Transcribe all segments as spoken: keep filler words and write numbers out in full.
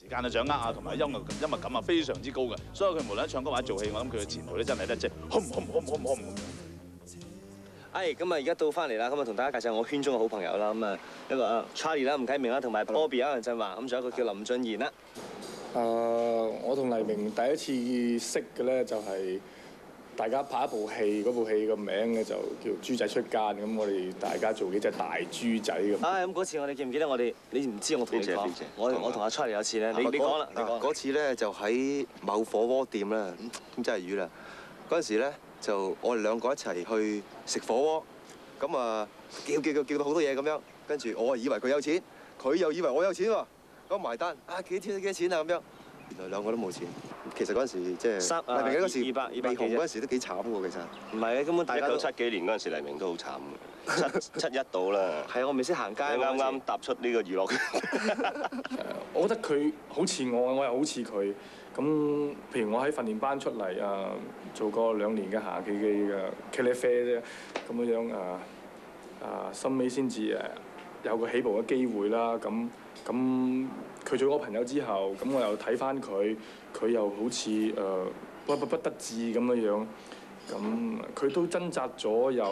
時間嘅掌握啊，同埋音樂音樂感啊非常之高嘅，所以佢無論唱歌或者做戲，我諗佢嘅前途咧真係咧即係轟轟轟轟轟咁。 哎，咁啊而家到翻嚟啦，咁啊同大家介紹我圈中嘅好朋友啦，咁啊一個啊 Charlie 啦、吳啟明啦，同埋 Bobby 啊、梁振華，咁仲有一個叫林俊賢啦。 誒，我同黎明第一次識嘅咧就係大家拍一部戲，嗰部戲個名咧就叫《豬仔出奸》，咁我哋大家做幾隻大豬仔咁。 唉，咁嗰次我哋記唔記得我哋？你唔知我同你講，我我同阿 Charlie 有次咧，你你講啦，你講。 嗰次咧就喺某火鍋店啦，咁真係魚啦。嗰陣時咧就我哋兩個一齊去食火鍋，咁啊叫叫叫叫到好多嘢咁樣，跟住我啊以為佢有錢，佢又以為我有錢喎，咁埋單啊幾錢幾多錢啊咁樣，原來兩個都冇錢。其實嗰陣時即係黎明嗰時二百二百未紅嗰陣時都幾慘喎，其實。 唔係啊，根本大家一九七幾年嗰陣時，黎明都好慘嘅，七七一到啦。 係啊，我未識行街。 啱啱踏出呢個娛樂圈。 我覺得佢好似我，我又好似佢。咁譬如我喺訓練班出嚟啊，做過兩年嘅行企嘅茄喱啡啫，咁樣樣啊啊，收尾先至誒有個起步嘅機會啦。咁咁佢做咗朋友之後，咁我又睇翻佢，佢又好似誒不不不得志咁樣樣。咁佢都掙扎咗有，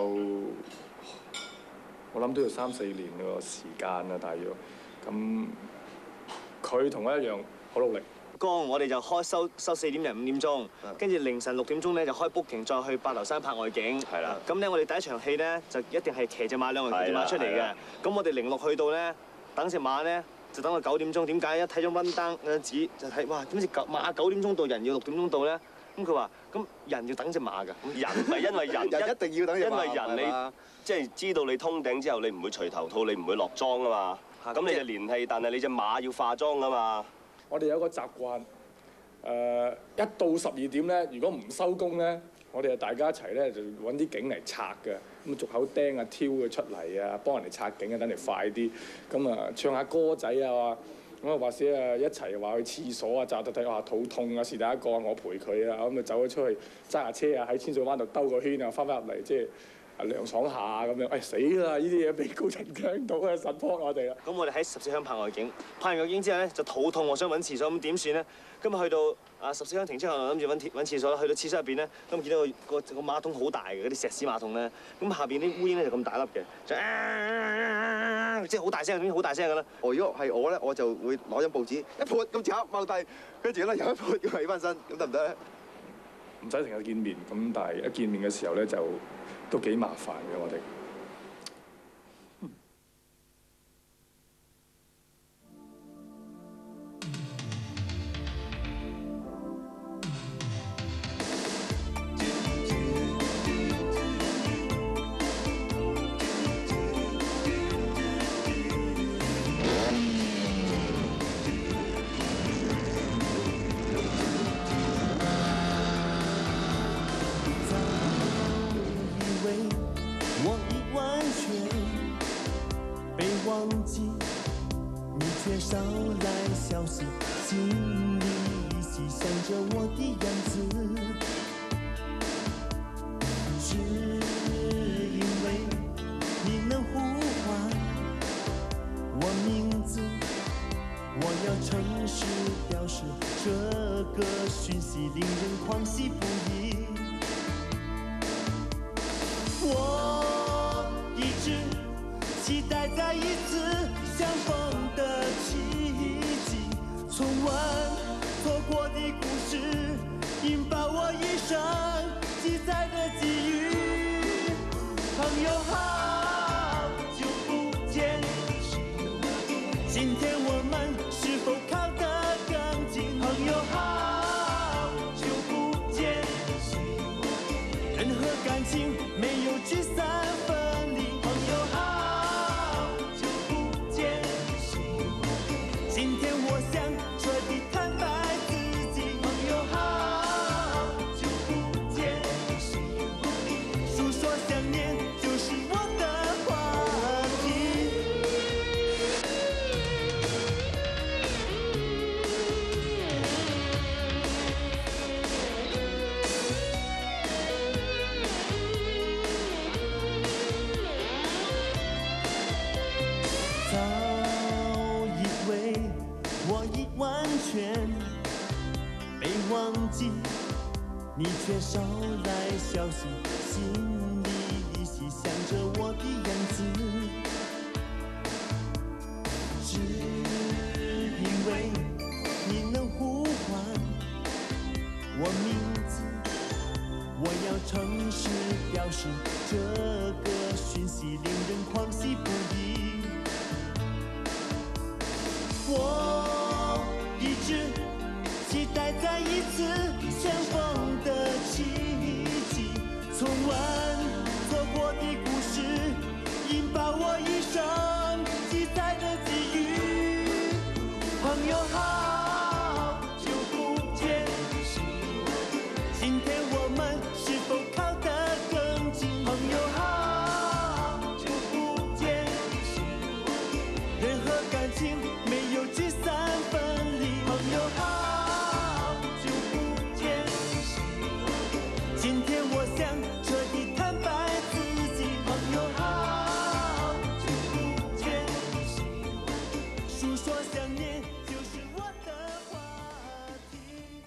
我諗都要三四年個時間啦，大約。咁佢同我一樣好努力。 光我哋就開收收四點零五點鐘，跟住凌晨六點鐘咧就開 booking， 再去白頭山拍外景。 係啦。 咁咧我哋第一場戲咧就一定係騎隻馬兩個騎隻馬出嚟嘅。咁我哋零六去到咧等隻馬咧就等到九點鐘。點解一睇咗溫單嗰張紙就睇哇點知九馬九點鐘到，人要六點鐘到咧？咁佢話咁人要等隻馬㗎。 人唔係因為人人一定要等隻馬， 因為人你即係知道你通頂之後，你唔會除頭套，你唔會落妝啊嘛。咁你就連戲，但係你隻馬要化妝啊嘛。 我哋有個習慣，誒、呃、一到十二點咧，如果唔收工咧，我哋就大家一齊咧就揾啲景嚟拆嘅，咁逐口釘啊、挑佢出嚟啊，幫人哋拆景啊，等你快啲。咁啊，唱下歌仔啊，咁啊或者啊一齊話去廁所啊，扎到睇下肚痛啊，是但一個我陪佢啊，咁啊走咗出去揸下車啊，喺淺水灣度兜個圈啊，翻返入嚟即係。涼爽下咁樣，哎死啦！呢啲嘢俾高層聽到啊，實幫我哋啦。 咁我哋喺十四鄉拍外景，拍完外景之後咧就肚痛，我想揾廁所，咁點算咧？今日去到啊十四鄉停車場，諗住揾廁揾廁所啦。去到廁所入邊咧，咁見到個個個馬桶好大嘅，嗰啲石屎馬桶咧，咁下邊啲烏蠅咧就咁大粒嘅，就啊即係好大聲，總之好大聲㗎啦。 哦，如果係我咧，我就會攞張報紙一潑咁插踎低，跟住咧又一潑咁起翻身，咁得唔得咧？ 唔使成日見面，咁但係一見面嘅時候咧就都幾麻煩嘅，我哋。 完全被忘记，你却捎来消息，心里依稀想着我的样子。只因为你能呼唤我名字，我要诚实表示，这个讯息令人狂喜不已。我一直期待再一次相逢的奇迹，从未错过的故事，引爆我一生记载的记忆。朋友好久不见，今天我们是否靠得更近？朋友好久不见，任何感情没有聚散分离。朋友好久不见，今天我想彻底坦白自己。朋友好久不见，诉说想念就是我的话题。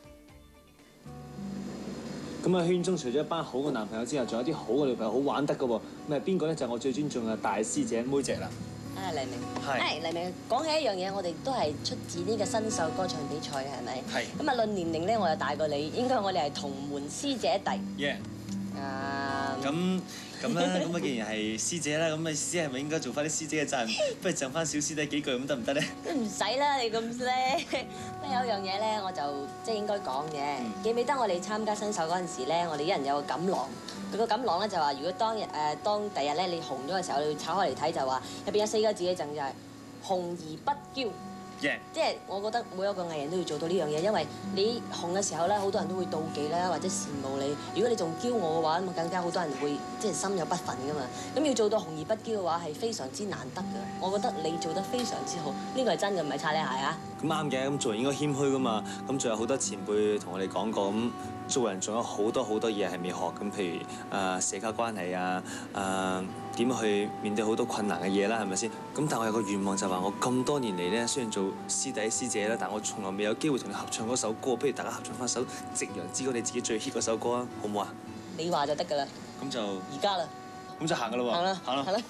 咁啊，圈中除咗一班好嘅男朋友之外，仲有啲好嘅女朋友，好玩得嘅喎。咁啊，邊個咧就係我最尊重嘅大師姐妹姐啦。 啊，黎明， 係係黎明。講起一樣嘢，我哋都係出自呢個新秀歌唱比賽嘅，係咪？ 係。 咁啊，論年齡咧，我又大過你，應該我哋係同門師姐弟。 耶！ 啊， 咁咁啦，咁啊，既然係師姐啦，咁啊，師姐係咪應該做翻啲師姐嘅責任？不如贈翻小師弟幾句咁得唔得咧？ 都唔使啦，你咁叻。咩有樣嘢咧，我就即係應該講嘅。記唔記得我哋參加新秀嗰陣時咧，我哋一人有個錦囊。佢個錦囊咧就話，如果當日誒、呃、當第日咧你紅咗嘅時候，你要拆開嚟睇就話入邊有四個字嘅贈就係紅而不驕。 Yeah. 即係我覺得每一個藝人都要做到呢樣嘢，因為你紅嘅時候咧，好多人都會妒忌啦，或者羨慕你。如果你仲驕傲嘅話，咁更加好多人會即係心有不忿噶嘛。咁要做到紅而不驕嘅話，係非常之難得㗎。我覺得你做得非常之好，呢個係真嘅，唔係擦你鞋啊！ 咁啱嘅，咁做人應該謙虛噶嘛。咁仲有好多前輩同我哋講過，咁做人仲有好多好多嘢係未學。咁譬如誒、呃、社交關係啊，誒點去面對好多困難嘅嘢啦，係咪先？咁但我有個願望就話，我咁多年嚟咧，雖然做師弟師姐啦，但我從來未有機會同你合唱嗰首歌。不如大家合唱翻首《夕陽之歌》，你自己最 hit 嗰首歌啊，好唔好啊？ 你話就得㗎啦。 咁就而家啦。 咁就行㗎啦喎。 行啦， 行啦。 行啦。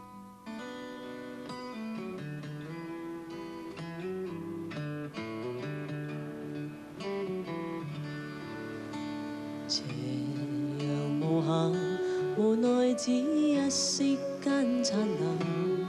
斜陽無限，無奈只一息間燦爛，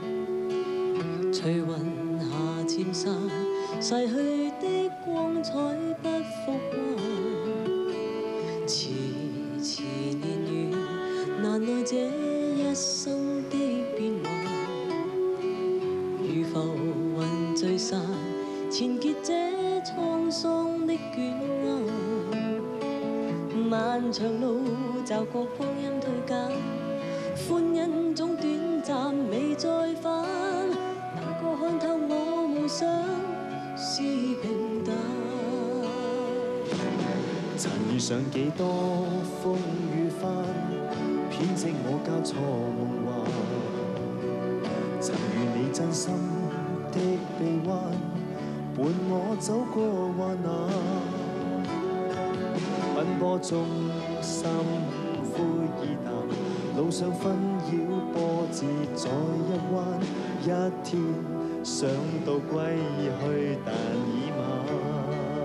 隨雲霞漸散，逝去的光彩不復還。遲遲年月，難耐這一生的變幻。如浮雲聚散，纏結這滄桑的捲勾。漫長路，驟覺光陰退減，歡欣總短暫，未再返。哪個看透我夢想是平淡？曾遇上幾多風雨翻，編織我交錯夢幻。曾遇你真心的臂彎，伴我走過患難。奔波中心灰意淡，路上紛擾波折再一彎，一天想到歸去但已晚。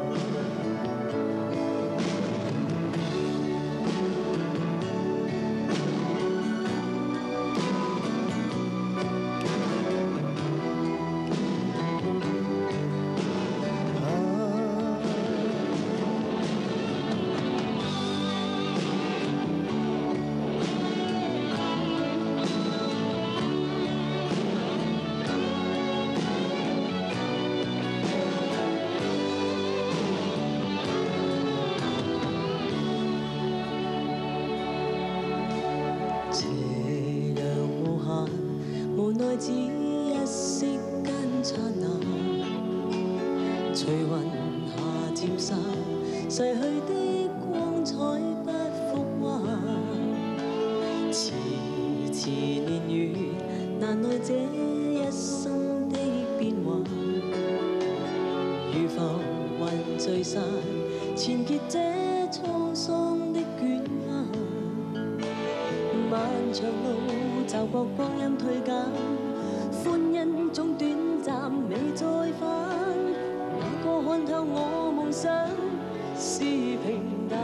只一息間燦爛，隨雲霞漸散，逝去的光彩不復還。遲遲年月，難耐這一生的變幻。 如浮雲聚散，纏結這滄桑的捲紋。漫長路驟覺光陰退減，歡欣總短暫未再返。哪個看透我夢想是平淡？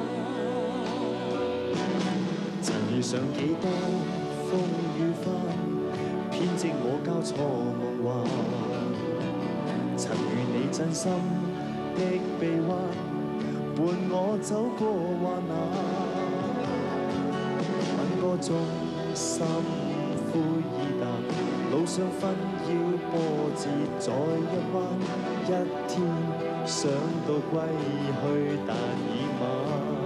曾遇上幾多風雨翻，編織我交錯夢幻。曾遇你真心的臂彎，伴我走過患難。吻歌中心灰意淡，路上紛擾波折在一彎。一天想到歸去，但已晚。